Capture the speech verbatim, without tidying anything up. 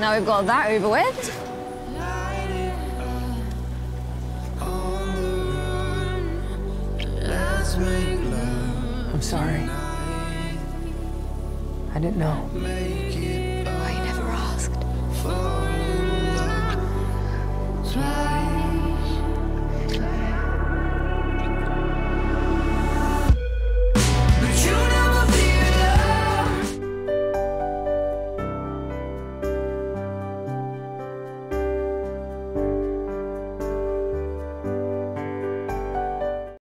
Now we've got that over with. I'm sorry. I didn't know. Why you never asked?